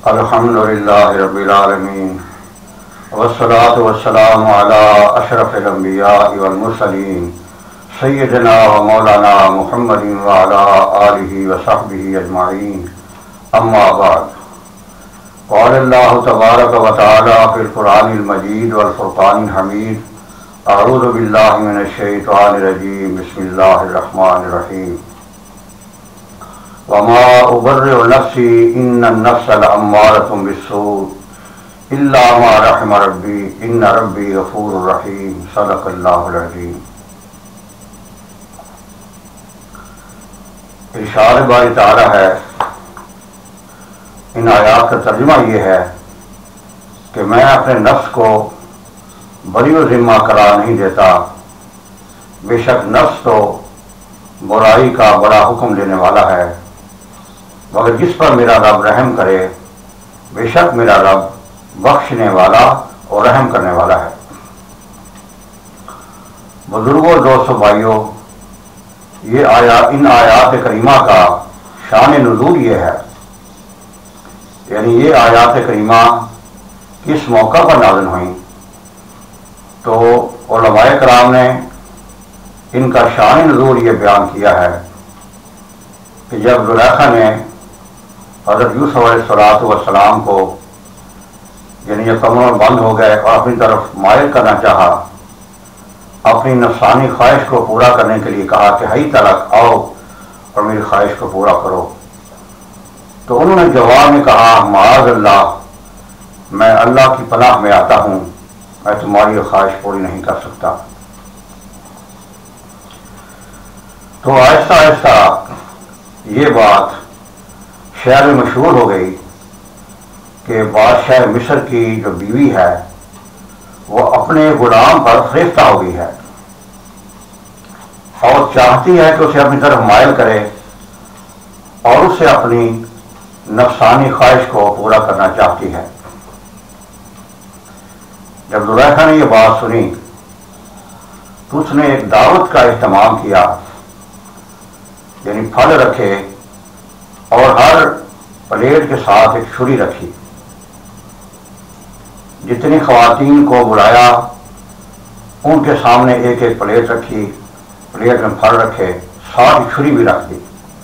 الحمدللہ رب العالمین والصلاة والسلام علی اشرف الانبیاء والمرسلین سیدنا و مولانا محمد وعلی آلہ وصحبہ اجمعین، اما بعد، قال اللہ تبارک و تعالی فی القرآن المجید والفرقان الحمید، اعوذ باللہ من الشیطان الرجیم، بسم اللہ الرحمن الرحیم، وما ابرئ نفسی ان النفس لامارۃ بالسوء الا ما رحم ربی ان ربی غفور رحیم، صدق اللہ العظیم۔ ارشاد باری تعالی ہے، ان آیات کا ترجمہ یہ ہے کہ میں اپنے نفس کو بری و ذمہ قرار نہیں دیتا، بے شک نفس تو برائی کا بڑا حکم دینے والا ہے، مگر جس پر میرا رب رحم کرے بے شک میرا رب بخشنے والا اور رحم کرنے والا ہے۔ بزرگوں، دوستوں، بھائیوں، ان آیات کریمہ کا شان نزول یہ ہے، یعنی یہ آیات کریمہ کس موقع پر نازل ہوئیں، تو علماء کرام نے ان کا شان نزول یہ بیان کیا ہے کہ جب زلیخا نے حضرت یوسف علیہ السلام کو یعنی یہ کمر بند ہو گئے اور اپنی طرف مائل کرنا چاہا، اپنی نفسانی خواہش کو پورا کرنے کے لیے کہا کہ ہئی طرف آؤ اور میری خواہش کو پورا کرو، تو انہوں نے جواب میں کہا معاذ اللہ، میں اللہ کی پناہ میں آتا ہوں، میں تمہاری خواہش پوری نہیں کر سکتا۔ تو آہستہ آہستہ یہ بات شہر میں مشہور ہو گئی کہ بادشاہ مصر کی جو بیوی ہے وہ اپنے غلام پر فریفتہ ہو گئی ہے اور چاہتی ہے کہ اسے اپنی طرف مائل کرے اور اسے اپنی نفسانی خواہش کو پورا کرنا چاہتی ہے۔ جب زلیخا نے یہ بات سنی تو اس نے ایک دعوت کا اہتمام کیا، یعنی پھل رکھے اور ہر پلیٹ کے ساتھ ایک چھری رکھی، جتنی خواتین کو بلایا ان کے سامنے ایک ایک پلیٹ رکھی، پلیٹ میں پھل رکھے، ساتھ ہی چھری بھی رکھ دی۔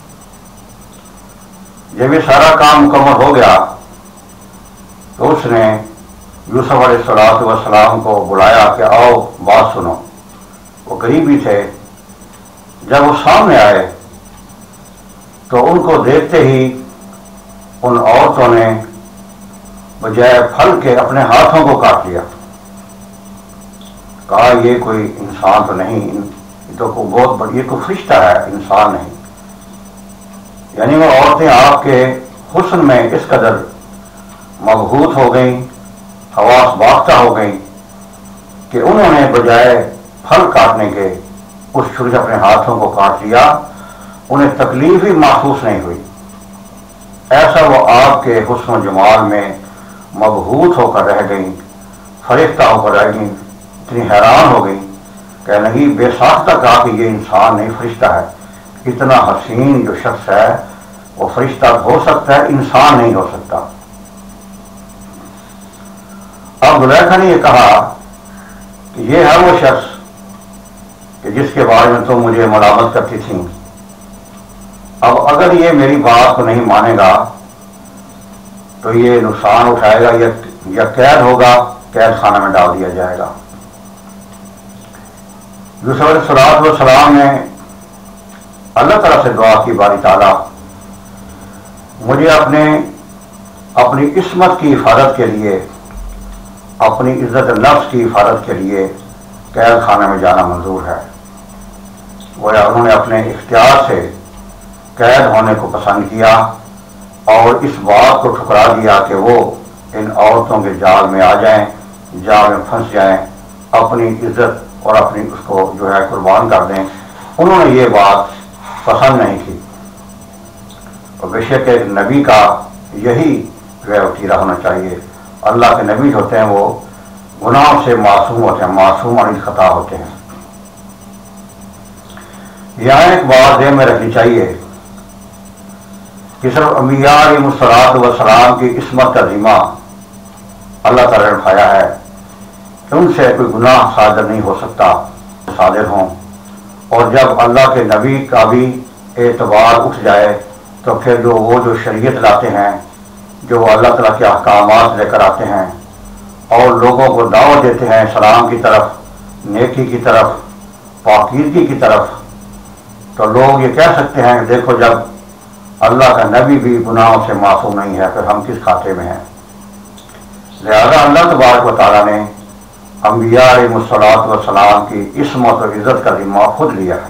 جب یہ سارا کام مکمل ہو گیا تو اس نے یوسف علیہ السلام کو بلایا کہ آؤ بات سنو۔ وہ قریب ہی تھے، جب وہ سامنے آئے تو ان کو دیکھتے ہی ان عورتوں نے بجائے پھل کے اپنے ہاتھوں کو کاٹ لیا، کہا یہ کوئی انسان تو نہیں، یہ تو بہت بڑی، یہ کوئی فرشتہ ہے، انسان نہیں۔ یعنی وہ عورتیں آپ کے حسن میں اس قدر مبہوت ہو گئیں، حواس باختہ ہو گئیں کہ انہوں نے بجائے پھل کاٹنے کے اس چھری سے اپنے ہاتھوں کو کاٹ لیا، انہیں تکلیف ہی محسوس نہیں ہوئی، ایسا وہ آپ کے حسن و جمال میں مبہوت ہو کر رہ گئیں، فریفتہ ہو کر رہ گئیں، اتنی حیران ہو گئیں کہ نہیں بے ساختہ کہا کہ یہ انسان نہیں فرشتہ ہے، اتنا حسین جو شخص ہے وہ فرشتہ ہو سکتا ہے، انسان نہیں ہو سکتا۔ اب زلیخا نے یہ کہا کہ یہ ہے وہ شخص کہ جس کے بارے میں تم مجھے ملامت کرتی تھیں، اب اگر یہ میری بات کو نہیں مانے گا تو یہ نقصان اٹھائے گا یا قید ہوگا، قید خانہ میں ڈال دیا جائے گا۔ یوسف علیہ السلام نے اللہ تعالیٰ سے دعا کی، باری تعالیٰ مجھے اپنی عصمت کی حفاظت کے لیے، اپنی عزت نفس کی حفاظت کے لیے قید خانہ میں جانا منظور ہے۔ گویا انہوں نے اپنے اختیار سے قید ہونے کو پسند کیا اور اس بات کو ٹھکرا دیا کہ وہ ان عورتوں کے جال میں آ جائیں، جال میں پھنس جائیں، اپنی عزت اور اپنی اس کو جو ہے قربان کر دیں۔ انہوں نے یہ بات پسند نہیں کی، اور بے شک ایک نبی کا یہی جو ہے وتیرہ ہونا چاہیے۔ اللہ کے نبی ہوتے ہیں وہ گناہوں سے معصوم ہوتے ہیں، معصوم عن الخطا ہوتے ہیں۔ یہاں ایک بات ذہن میں رکھنی چاہیے کہ صرف انبیاء علیہ السلام کی عصمت کا ذمہ اللہ تعالیٰ نے اٹھایا ہے کہ ان سے کوئی گناہ صادر نہیں ہو سکتا صادر ہوں، اور جب اللہ کے نبی کا بھی اعتبار اٹھ جائے تو پھر جو شریعت لاتے ہیں، جو وہ اللہ تعالیٰ کے احکامات لے کر آتے ہیں اور لوگوں کو دعوت دیتے ہیں اسلام کی طرف، نیکی کی طرف، پاکیزگی کی طرف، تو لوگ یہ کہہ سکتے ہیں کہ دیکھو جب اللہ کا نبی بھی گناہوں سے معصوم نہیں ہے پھر ہم کس کھاتے میں ہیں۔ لہذا اللہ تبارک و تعالیٰ نے انبیاء علیہ السلام کی عصمت و عزت کا ذمہ خود لیا ہے۔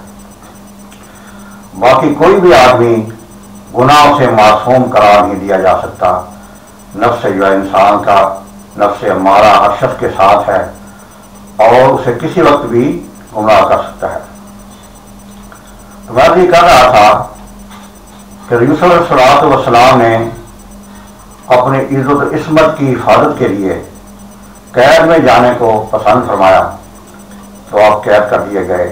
باقی کوئی بھی آدمی گناہوں سے معصوم قرار نہیں دیا جا سکتا۔ نفس جو ہے انسان کا نفس امارہ ہر شخص کے ساتھ ہے اور اسے کسی وقت بھی گمراہ کر سکتا ہے۔ تو میں یہ کہہ رہا تھا کہ یوسف علیہ السلام نے اپنی عزت و عصمت کی حفاظت کے لیے قید میں جانے کو پسند فرمایا تو آپ قید کر دیے گئے،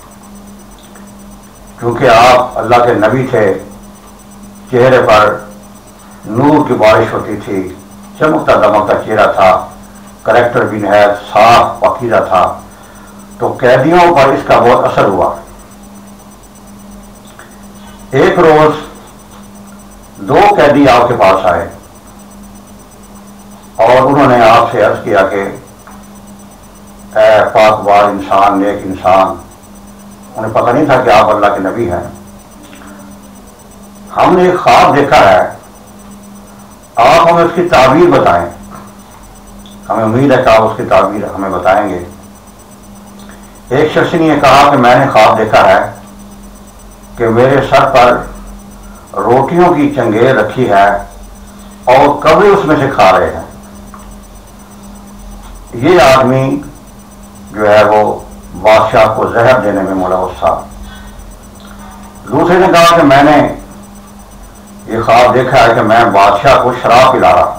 کیونکہ آپ اللہ کے نبی تھے، چہرے پر نور کی بارش ہوتی تھی، چمکتا دمکتا چہرہ تھا، کریکٹر بھی نہایت صاف پاکیزہ تھا، تو قیدیوں پر اس کا بہت اثر ہوا۔ ایک روز 2 قیدی آپ کے پاس آئے اور انہوں نے آپ سے عرض کیا کہ اے پاک بار انسان، نیک انسان، انہیں پتہ نہیں تھا کہ آپ اللہ کے نبی ہیں، ہم نے ایک خواب دیکھا ہے، آپ ہمیں اس کی تعبیر بتائیں، ہمیں امید ہے کہ آپ اس کی تعبیر ہمیں بتائیں گے۔ ایک شخص نے یہ کہا کہ میں نے خواب دیکھا ہے کہ میرے سر پر روٹیوں کی چنگیل رکھی ہے اور کبے اس میں سے کھا رہے ہیں۔ یہ آدمی جو ہے وہ بادشاہ کو زہر دینے میں ملوث تھا۔ دوسرے نے کہا کہ میں نے یہ خواب دیکھا ہے کہ میں بادشاہ کو شراب پلا رہا ہوں۔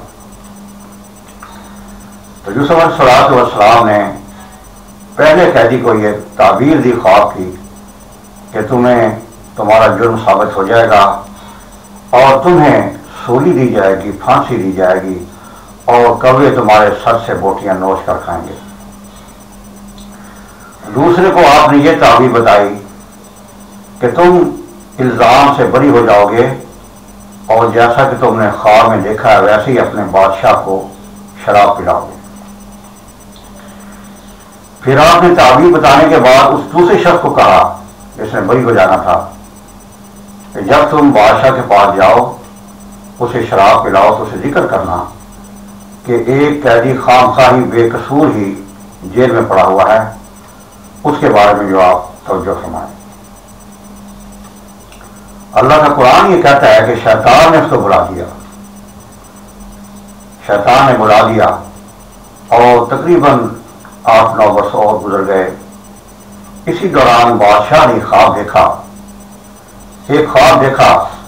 تو یوسف علیہ السلام نے پہلے قیدی کو یہ تعبیر دی خواب کی کہ تمہیں تمہارا جرم ثابت ہو جائے گا اور تمہیں سولی دی جائے گی، پھانسی دی جائے گی اور کوے تمہارے سر سے بوٹیاں نوچ کر کھائیں گے۔ دوسرے کو آپ نے یہ تعبیر بتائی کہ تم الزام سے بری ہو جاؤ گے اور جیسا کہ تم نے خواب میں دیکھا ہے ویسے ہی اپنے بادشاہ کو شراب پلاؤ گے۔ پھر آپ نے تعبیر بتانے کے بعد اس دوسرے شخص کو کہا جس نے بری ہو جانا تھا کہ جب تم بادشاہ کے پاس جاؤ اسے شراب پلاؤ تو اسے ذکر کرنا کہ ایک قیدی خواہی بے قصور ہی جیل میں پڑا ہوا ہے، اس کے بارے میں جو آپ توجہ فرمائیں۔ اللہ کا قرآن یہ کہتا ہے کہ شیطان نے اس کو بلا دیا، شیطان نے بلا دیا اور تقریباً 8-9 برس اور گزر گئے۔ اسی دوران بادشاہ نے خواب دیکھا، ایک خواب دیکھا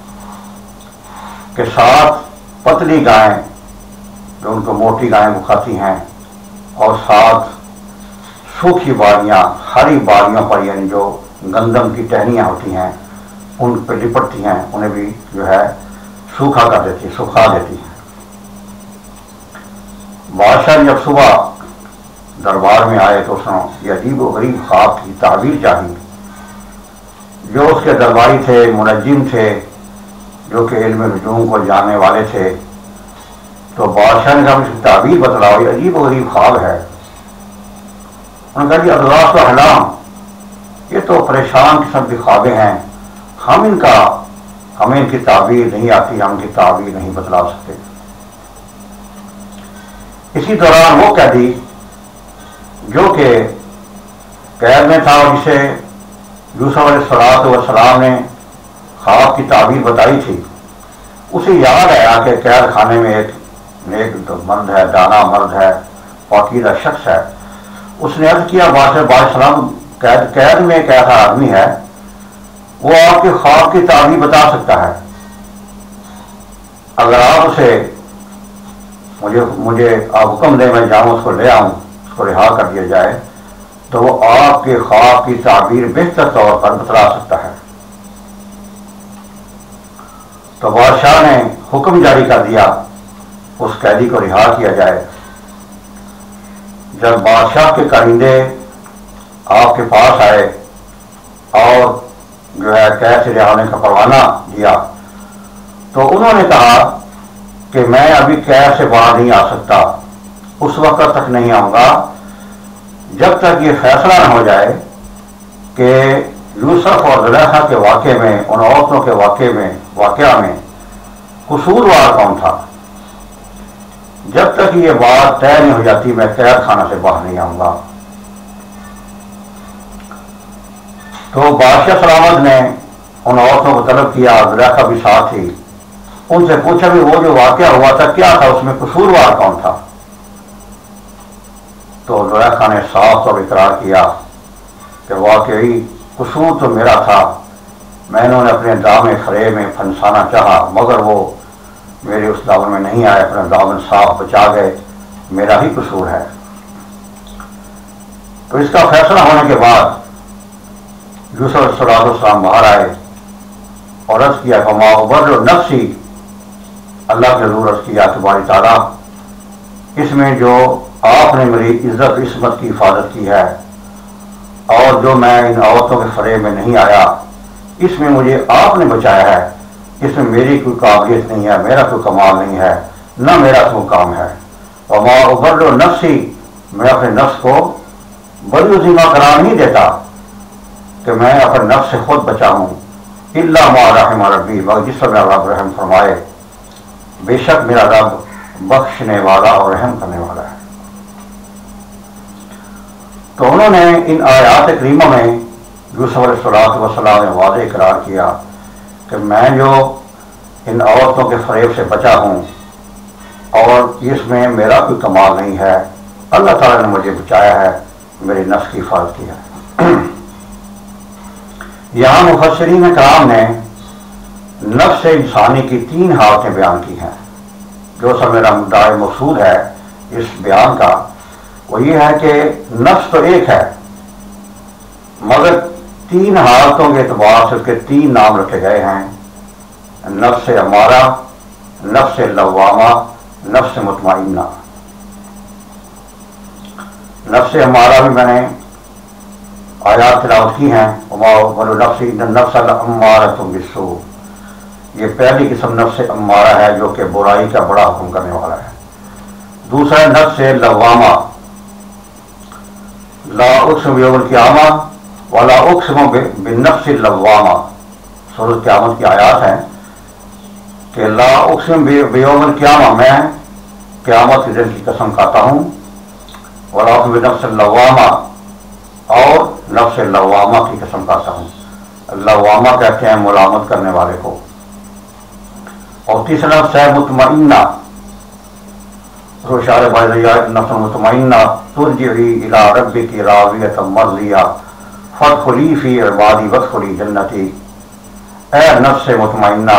کہ 7 پتلی گائیں جو ان کو موٹی گائیں وہ کھاتی ہیں اور 7 سوکھی بالیاں، ہری بالیوں پر یعنی جو گندم کی ٹہنیاں ہوتی ہیں ان پہ لپٹتی ہیں، انہیں بھی جو ہے سوکھا کر دیتی، سکھا دیتی ہیں۔ بادشاہ نے جب صبح دربار میں آئے تو اس نے یہ عجیب و غریب خواب کی تعبیر چاہی۔ جو اس کے درباری تھے، منجم تھے، جو کہ علم نجوم کو جاننے والے تھے، تو بادشاہ نے کہا اس کی تعبیر بتلاؤ، یہ عجیب و غریب خواب ہے۔ انہوں نے کہا جی اضلاس و حلام، یہ تو پریشان قسم کی خوابیں ہیں، ہمیں ان کی تعبیر نہیں آتی، ہم ان کی تعبیر نہیں بتلا سکتے۔ اسی دوران وہ قیدی جو کہ قید میں تھا اور جسے یوسف علیہ السلام نے خواب کی تعبیر بتائی تھی، اسے یاد آیا کہ قید خانے میں ایک نیک مرد ہے، دانا مرد ہے، پاکیزہ شخص ہے۔ اس نے عرض کیا بادشاہ قید میں ایک ایسا آدمی ہے وہ آپ کے خواب کی تعبیر بتا سکتا ہے، اگر آپ اسے مجھے آپ حکم دیں میں جاؤں اس کو لے آؤں، اس کو رہا کر دیا جائے تو وہ آپ کے خواب کی تعبیر بہتر طور پر بتلا سکتا ہے۔ تو بادشاہ نے حکم جاری کر دیا اس قیدی کو رہا کیا جائے۔ جب بادشاہ کے کارندے آپ کے پاس آئے اور جو ہے قید سے رہا ہونے کا پروانہ دیا تو انہوں نے کہا کہ میں ابھی قید سے باہر نہیں آ سکتا، اس وقت تک نہیں آؤں گا جب تک یہ فیصلہ نہ ہو جائے کہ یوسف اور زلیخا کے واقعے میں، ان عورتوں کے واقعہ میں قصوروار کون تھا۔ جب تک یہ بات طے نہیں ہو جاتی میں قید خانہ سے باہر نہیں آؤں گا۔ تو بادشاہ سلامت نے ان عورتوں کو طلب کیا، زلیخا بھی ساتھ تھی، ان سے پوچھا بھی وہ جو واقعہ ہوا تھا کیا تھا، اس میں قصوروار کون تھا۔ تو زلیخا نے صاف طور اقرار کیا کہ واقعی قصور تو میرا تھا، میں نے اپنے دامن فریب میں پھنسانا چاہا مگر وہ میرے اس دامن میں نہیں آئے، اپنا دامن صاف بچا گئے، میرا ہی قصور ہے۔ تو اس کا فیصلہ ہونے کے بعد یوسف علیہ السلام باہر آئے اور عرض کیا فما ابرئ نفسی، اللہ کے حضور عرض کیا تبارک تعالیٰ اس میں جو آپ نے میری عزت عصمت کی حفاظت کی ہے اور جو میں ان عورتوں کے فریب میں نہیں آیا، اس میں مجھے آپ نے بچایا ہے، اس میں میری کوئی قابلیت نہیں ہے، میرا کوئی کمال نہیں ہے، نہ میرا کوئی کام ہے۔ وما ابرئ نفسی، میں اپنے نفس کو بری عظیمہ قرار نہیں دیتا کہ میں اپنے نفس سے خود بچا ہوں، الا ما رحم ربی، مگر جس پر میرا رب رحم فرمائے، بے شک میرا رب بخشنے والا اور رحم کرنے والا ہے۔ تو انہوں نے ان آیات کریمہ میں یوسف علیہ السلام نے واضح اقرار کیا کہ میں جو ان عورتوں کے فریب سے بچا ہوں اور اس میں میرا کوئی کمال نہیں ہے، اللہ تعالیٰ نے مجھے بچایا ہے، میرے نفس کی حفاظت کی ہے۔ یہاں مفسرین کرام نے نفس انسانی کی 3 حالتیں بیان کی ہیں۔ جو سب میرا مدعا مقصود ہے اس بیان کا وہ یہ ہے کہ نفس تو ایک ہے مگر 3 حالتوں کے اعتبار سے اس کے 3 نام رکھے گئے ہیں، نفس امارہ، نفس لوامہ، نفس مطمئنہ۔ نفس امارہ بھی میں نے آیات تلاوت کی ہیں، وما ابرئ نفسی ان النفس لامارۃ بالسوء، یہ پہلی قسم نفس امارہ ہے جو کہ برائی کا بڑا حکم کرنے والا ہے۔ دوسرا نفس لوامہ، لا اقسم بیوم القیامہ ولا اقسم بالنفس اللوامہ، سورۃ قیامت کی آیات ہیں کہ لا اقسم بیوم القیامہ، میں قیامت کے دن کی قسم کھاتا ہوں، ولا اقسم بالنفس اللوامہ، اور نفس لوامہ کی قسم کھاتا ہوں۔ لوامہ کہتے ہیں ملامت کرنے والے کو۔ اور تیسرا نفس ہے مطمئنہ، روشار بازیہ نفس مطمئنہ ترجعی الی ربک راضیۃ مرضیہ فادخلی فی عبادی وادخلی جنتی، اے نفس مطمئنہ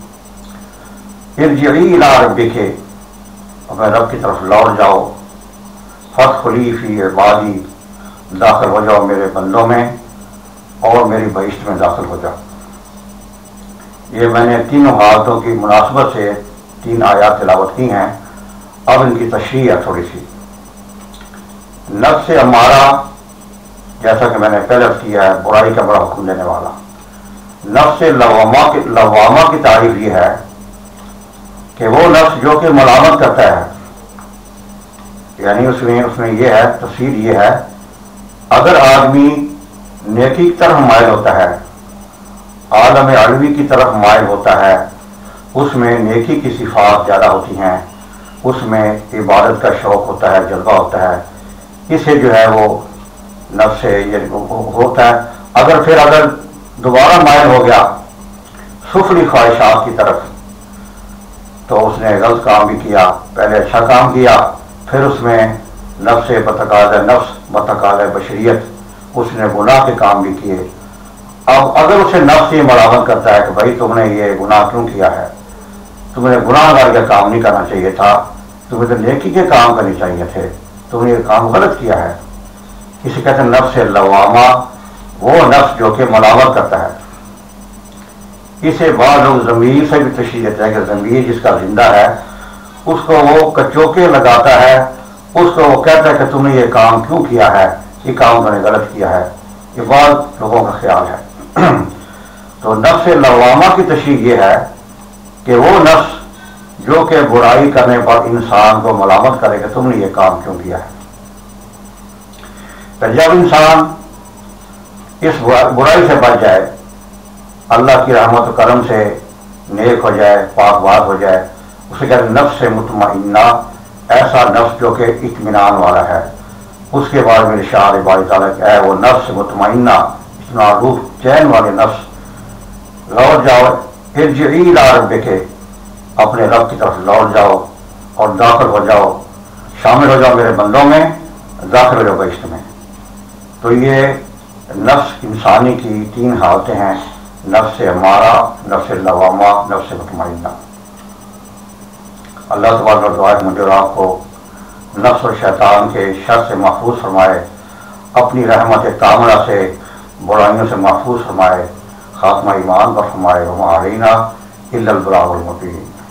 ارجعی الی ربک، اپنے رب کی طرف لوٹ جاؤ، فادخلی فی عبادی، داخل ہو جاؤ میرے بندوں میں اور میری بہشت میں داخل ہو جاؤ۔ یہ میں نے 3 حالتوں کی مناسبت سے 3 آیات تلاوت کی ہیں، اب ان کی تشریح ہے تھوڑی سی۔ نفس امارہ جیسا کہ میں نے پہلے کیا ہے برائی کا بڑا حکم دینے والا۔ نفس لوامہ کی تعریف یہ ہے کہ وہ نفس جو کہ ملامت کرتا ہے، یعنی اس میں یہ ہے، تفسیر یہ ہے اگر آدمی نیکی کی طرف مائل ہوتا ہے، عالم علوی کی طرف مائل ہوتا ہے، اس میں نیکی کی صفات زیادہ ہوتی ہیں، اس میں عبادت کا شوق ہوتا ہے، جذبہ ہوتا ہے، اسے جو ہے وہ نفس ہوتا ہے۔ اگر دوبارہ مائل ہو گیا سفلی خواہشات کی طرف تو اس نے غلط کام بھی کیا، پہلے اچھا کام کیا، پھر اس میں نفس بتقاضۂ بشریت اس نے گناہ کے کام بھی کیے۔ اب اگر اسے نفس یہ ملامت کرتا ہے کہ بھائی تم نے یہ گناہ کیوں کیا ہے، تم نے گناہ گار کا کام نہیں کرنا چاہیے تھا، تمہیں تو نیکی کے کام کرنے چاہیے تھے، تم نے یہ کام غلط کیا ہے، اسے کہتے ہیں نفس لوامہ، وہ نفس جو کہ ملامت کرتا ہے۔ اسے بعض لوگ ضمیر سے بھی تشریح دیتے ہیں کہ ضمیر جس کا زندہ ہے اس کو وہ کچوکے لگاتا ہے، اس کو وہ کہتا ہے کہ تم نے یہ کام کیوں کیا ہے، یہ کام تم نے غلط کیا ہے، یہ بعض لوگوں کا خیال ہے۔ تو نفس لوامہ کی تشریح یہ ہے کہ وہ نفس جو کہ برائی کرنے پر انسان کو ملامت کرے کہ تم نے یہ کام کیوں کیا ہے۔ پھر جب انسان اس برائی سے بچ جائے، اللہ کی رحمت و کرم سے نیک ہو جائے، پاک بات ہو جائے، اسے کہتے ہیں نفس مطمئنہ، ایسا نفس جو کہ اطمینان والا ہے۔ اس کے بعد میں ارشاد باری تعالیٰ کہ اے وہ نفس مطمئنہ، اطمینان روح چین والے نفس، لوٹ جاؤ، ارجعی الی ربک، اپنے رب کی طرف لوٹ جاؤ اور داخل ہو جاؤ، شامل ہو جاؤ میرے بندوں میں، داخل ہو جاؤ بہشت میں۔ تو یہ نفس انسانی کی تین حالتیں ہیں، نفس امارہ، نفس لوامہ، نفس مطمئنہ۔ اللہ تبارک و تعالیٰ مجھے اور آپ کو نفس اور شیطان کے شر سے محفوظ فرمائے، اپنی رحمت کاملہ سے برائیوں سے محفوظ فرمائے، خاتمہ ایمان پر فرمائے، وما علینا الا البلاغ المبین۔